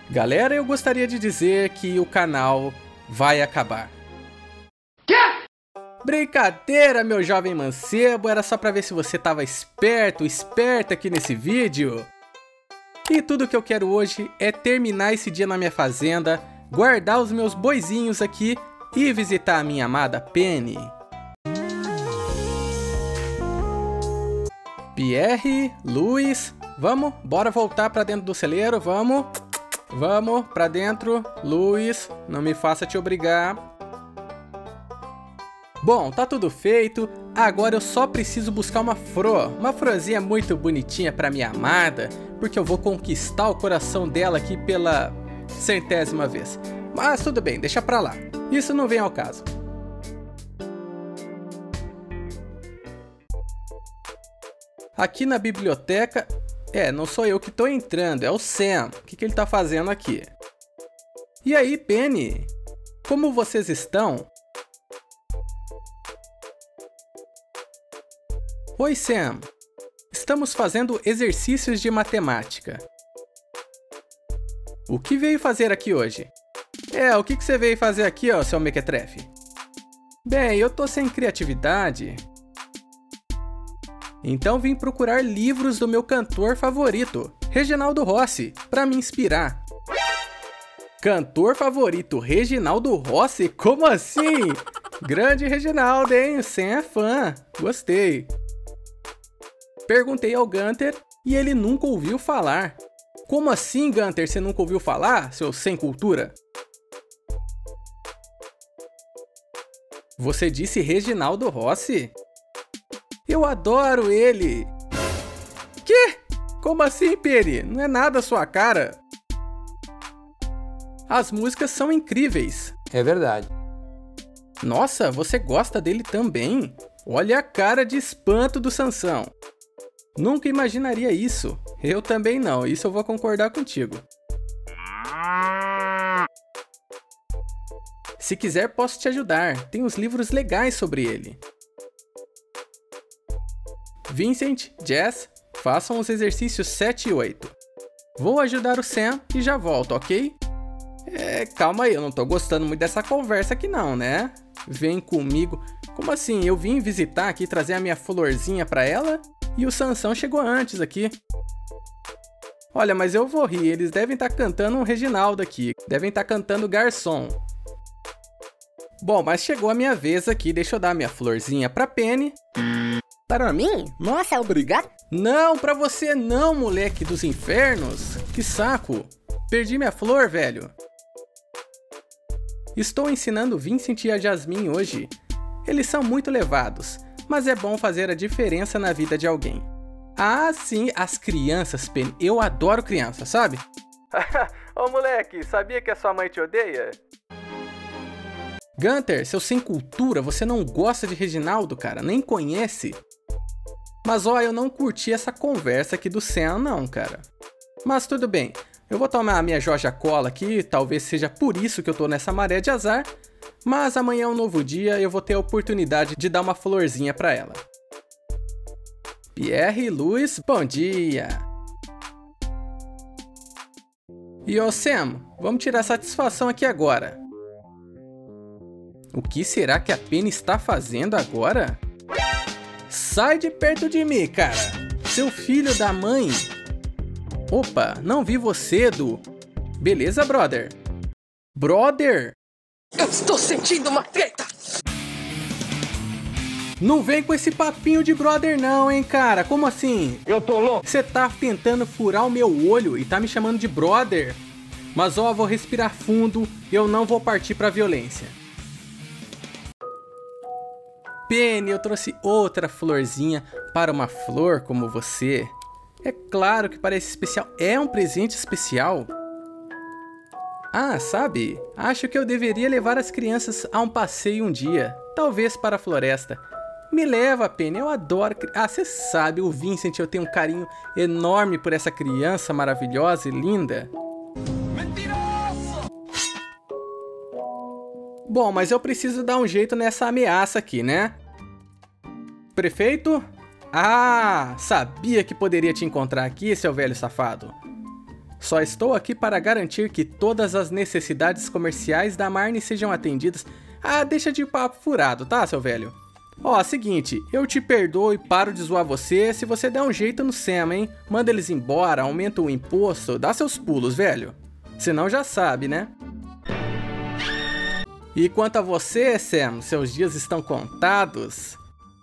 Galera, eu gostaria de dizer que o canal vai acabar. Brincadeira, meu jovem mancebo, era só pra ver se você tava esperto, esperta aqui nesse vídeo. E tudo que eu quero hoje é terminar esse dia na minha fazenda, guardar os meus boizinhos aqui e visitar a minha amada Penny. Pierre, Luiz, vamos, bora voltar pra dentro do celeiro, vamos. Vamos pra dentro, Luiz, não me faça te obrigar. Bom, tá tudo feito, agora eu só preciso buscar uma frozinha muito bonitinha pra minha amada, porque eu vou conquistar o coração dela aqui pela 100ª vez. Mas tudo bem, deixa pra lá, isso não vem ao caso. Aqui na biblioteca, não sou eu que tô entrando, é o Sam, o que ele tá fazendo aqui? E aí, Penny, como vocês estão? Oi, Sam. Estamos fazendo exercícios de matemática. O que veio fazer aqui hoje? O que você veio fazer aqui, ó, seu mequetrefe? Bem, eu tô sem criatividade. Então vim procurar livros do meu cantor favorito, Reginaldo Rossi, para me inspirar. Cantor favorito, Reginaldo Rossi? Como assim? Grande Reginaldo, hein? O Sam é fã. Gostei. Perguntei ao Gunter e ele nunca ouviu falar. Como assim, Gunter, você nunca ouviu falar, seu sem cultura? Você disse Reginaldo Rossi? Eu adoro ele. Que? Como assim, Penny? Não é nada a sua cara. As músicas são incríveis. É verdade. Nossa, você gosta dele também? Olha a cara de espanto do Sansão. Nunca imaginaria isso. Eu também não, isso eu vou concordar contigo. Se quiser, posso te ajudar. Tem uns livros legais sobre ele. Vincent, Jess, façam os exercícios 7 e 8. Vou ajudar o Sam e já volto, ok? Calma aí, eu não tô gostando muito dessa conversa aqui não, né? Vem comigo. Como assim? Eu vim visitar aqui, trazer a minha florzinha pra ela e o Sansão chegou antes aqui. Olha, mas eu vou rir, eles devem estar cantando um Reginaldo aqui. Devem estar cantando garçom. Bom, mas chegou a minha vez aqui, deixa eu dar minha florzinha pra Penny. Para mim? Nossa, obrigado. Não, pra você não, moleque dos infernos. Que saco. Perdi minha flor, velho. Estou ensinando Vincent e a Jasmine hoje. Eles são muito levados, mas é bom fazer a diferença na vida de alguém. Ah, sim, as crianças, Penny. Eu adoro crianças, sabe? Ô moleque, sabia que a sua mãe te odeia? Gunter, seu sem cultura, você não gosta de Reginaldo, cara? Nem conhece? Mas ó, eu não curti essa conversa aqui do Sam não, cara. Mas tudo bem, eu vou tomar a minha Joja Cola aqui, talvez seja por isso que eu tô nessa maré de azar. Mas amanhã é um novo dia e eu vou ter a oportunidade de dar uma florzinha pra ela. Pierre e Luiz, bom dia! E ô Sam, vamos tirar satisfação aqui agora. O que será que a Penny está fazendo agora? Sai de perto de mim, cara! Seu filho da mãe! Opa, não vi você, Edu. Beleza, brother? Brother? Eu estou sentindo uma treta. Não vem com esse papinho de brother não, hein, cara? Como assim? Eu tô louco. Você tá tentando furar o meu olho e tá me chamando de brother? Mas ó, vou respirar fundo, eu não vou partir pra violência. Penny, eu trouxe outra florzinha para uma flor como você. É claro que para esse especial é um presente especial. Ah, sabe? Acho que eu deveria levar as crianças a um passeio um dia. Talvez para a floresta. Me leva, Penny, eu adoro... Ah, você sabe, o Vincent, eu tenho um carinho enorme por essa criança maravilhosa e linda. Mentiroso! Bom, mas eu preciso dar um jeito nessa ameaça aqui, né? Prefeito? Ah, sabia que poderia te encontrar aqui, seu velho safado. Só estou aqui para garantir que todas as necessidades comerciais da Marnie sejam atendidas. Ah, deixa de papo furado, tá, seu velho? Ó, seguinte, eu te perdoo e paro de zoar você se você der um jeito no Sam, hein? Manda eles embora, aumenta o imposto, dá seus pulos, velho. Senão já sabe, né? E quanto a você, Sam, seus dias estão contados.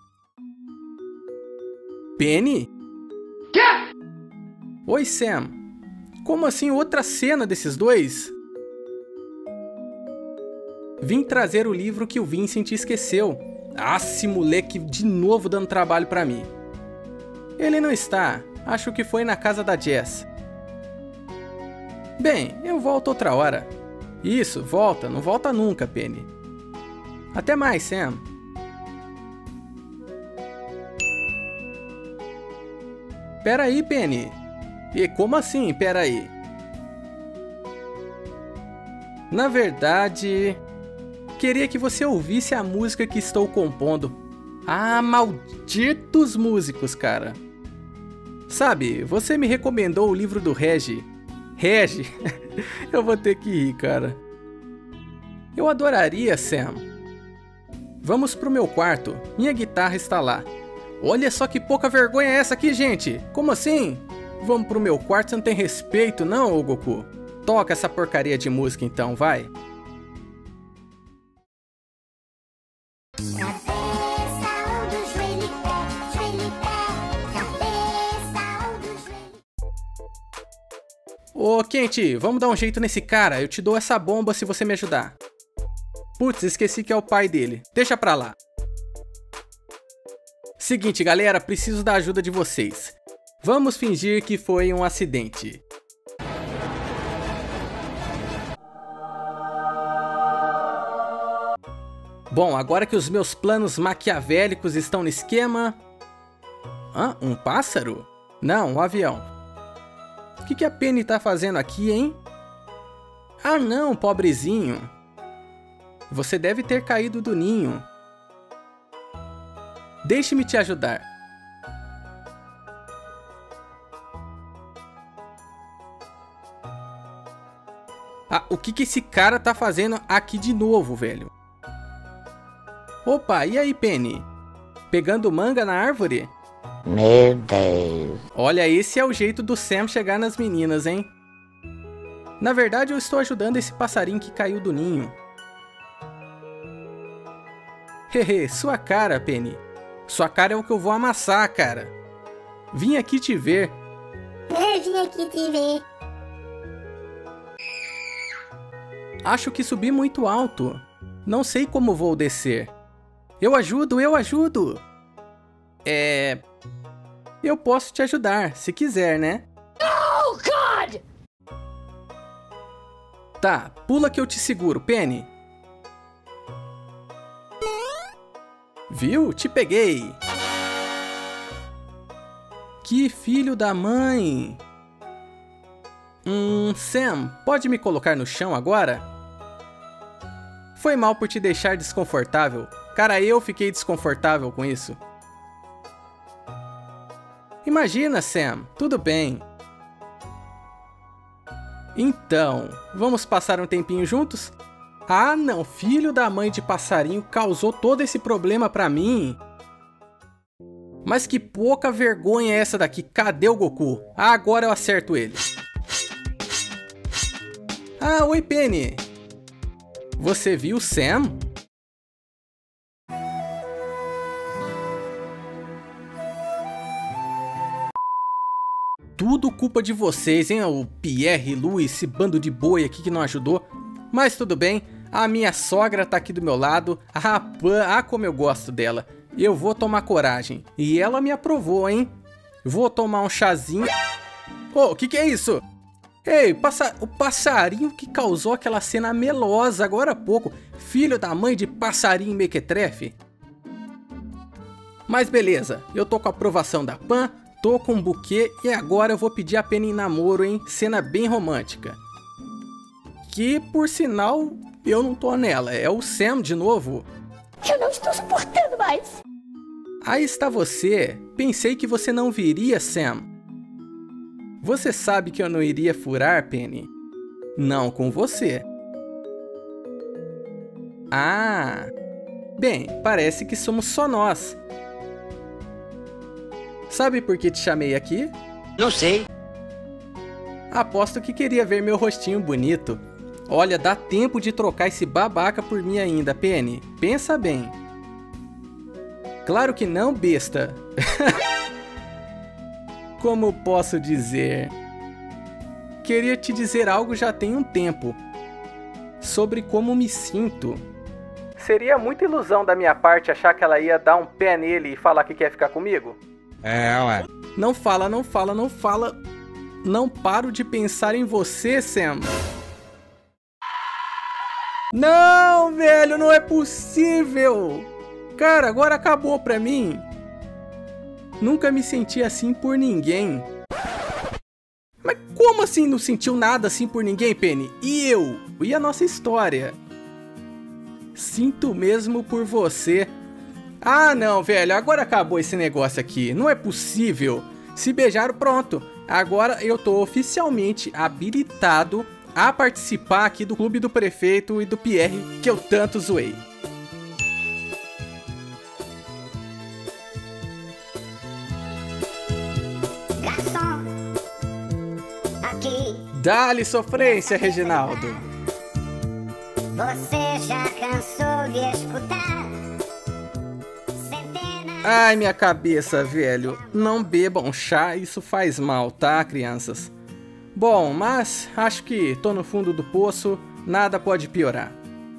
Penny? Quê? Oi, Sam. Como assim outra cena desses dois? Vim trazer o livro que o Vincent esqueceu. Ah, esse moleque de novo dando trabalho pra mim. Ele não está. Acho que foi na casa da Jess. Bem, eu volto outra hora. Isso, volta. Não volta nunca, Penny. Até mais, Sam. Pera aí, Penny. E como assim, pera aí? Na verdade, queria que você ouvisse a música que estou compondo. Ah, malditos músicos, cara. Sabe, você me recomendou o livro do Regi. Regi? Eu vou ter que rir, cara. Eu adoraria, Sam. Vamos pro meu quarto. Minha guitarra está lá. Olha só que pouca vergonha é essa aqui, gente. Como assim? Vamos pro meu quarto, você não tem respeito não, ô Goku? Toca essa porcaria de música então, vai. Ô, Kent, vamos dar um jeito nesse cara. Eu te dou essa bomba se você me ajudar. Putz, esqueci que é o pai dele. Deixa pra lá. Seguinte, galera, preciso da ajuda de vocês. Vamos fingir que foi um acidente. Bom, agora que os meus planos maquiavélicos estão no esquema... Hã? Um pássaro? Não, um avião. O que a Penny tá fazendo aqui, hein? Ah não, pobrezinho. Você deve ter caído do ninho. Deixe-me te ajudar. Ah, o que esse cara tá fazendo aqui de novo, velho? Opa, e aí, Penny? Pegando manga na árvore? Meu Deus. Olha, esse é o jeito do Sam chegar nas meninas, hein? Na verdade, eu estou ajudando esse passarinho que caiu do ninho. Hehe, sua cara, Penny. Sua cara é o que eu vou amassar, cara. Vim aqui te ver. Eu vim aqui te ver. Acho que subi muito alto. Não sei como vou descer. Eu ajudo, eu ajudo. Eu posso te ajudar, se quiser, né? Oh, God! Tá, pula que eu te seguro, Penny. Viu? Te peguei. Que filho da mãe. Sam, pode me colocar no chão agora? Foi mal por te deixar desconfortável. Cara, eu fiquei desconfortável com isso. Imagina, Sam, tudo bem. Então, vamos passar um tempinho juntos? Ah, não, filho da mãe de passarinho causou todo esse problema pra mim. Mas que pouca vergonha é essa daqui? Cadê o Goku? Ah, agora eu acerto ele. Ah, oi, Penny. Você viu o Sam? Tudo culpa de vocês, hein? O Pierre, Lu, esse bando de boi aqui que não ajudou. Mas tudo bem, a minha sogra tá aqui do meu lado. A Pan, como eu gosto dela. Eu vou tomar coragem. E ela me aprovou, hein? Vou tomar um chazinho. Oh, o que é isso? Ei, o passarinho que causou aquela cena melosa agora há pouco. Filho da mãe de passarinho mequetrefe. Mas beleza, eu tô com a aprovação da Pan, tô com um buquê e agora eu vou pedir a Penny em namoro, hein? Cena bem romântica. Que, por sinal, eu não tô nela, é o Sam de novo. Eu não estou suportando mais. Aí está você. Pensei que você não viria, Sam. Você sabe que eu não iria furar, Penny? Não com você. Ah, bem, parece que somos só nós. Sabe por que te chamei aqui? Não sei. Aposto que queria ver meu rostinho bonito. Olha, dá tempo de trocar esse babaca por mim ainda, Penny. Pensa bem. Claro que não, besta. Como posso dizer? Queria te dizer algo já tem um tempo. Sobre como me sinto. Seria muita ilusão da minha parte achar que ela ia dar um pé nele e falar que quer ficar comigo? Ué. Não fala, não fala, não fala. Não paro de pensar em você, Sam. Não, velho, não é possível. Cara, agora acabou pra mim. Nunca me senti assim por ninguém. Mas como assim não sentiu nada assim por ninguém, Penny? E eu? E a nossa história? Sinto mesmo por você. Ah, não, velho, agora acabou esse negócio aqui. Não é possível. Se beijaram, pronto. Agora eu tô oficialmente habilitado a participar aqui do clube do prefeito e do Pierre que eu tanto zoei. Garçom, aqui. Dá-lhe sofrência, Reginaldo. Você já cansou de escutar? Centenas. Ai, minha cabeça, velho. Não bebam chá, isso faz mal, tá, crianças? Bom, mas acho que tô no fundo do poço, nada pode piorar.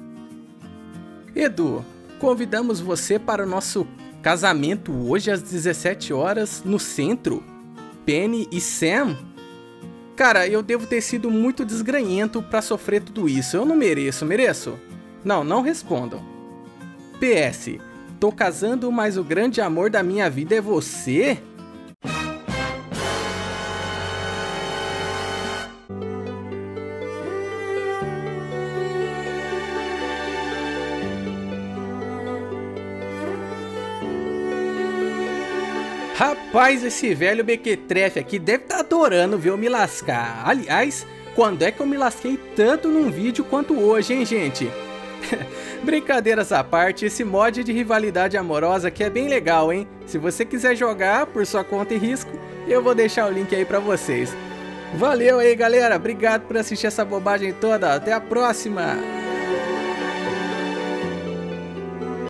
Edu, convidamos você para o nosso casamento hoje às 17 horas no centro. Penny e Sam? Cara, eu devo ter sido muito desgranhento pra sofrer tudo isso. Eu não mereço, mereço? Não, não respondam. PS, tô casando, mas o grande amor da minha vida é você? Rapaz, esse velho mequetrefe aqui deve estar adorando ver eu me lascar. Aliás, quando é que eu me lasquei tanto num vídeo quanto hoje, hein, gente? Brincadeiras à parte, esse mod de rivalidade amorosa aqui é bem legal, hein? Se você quiser jogar por sua conta e risco, eu vou deixar o link aí pra vocês. Valeu aí, galera. Obrigado por assistir essa bobagem toda. Até a próxima.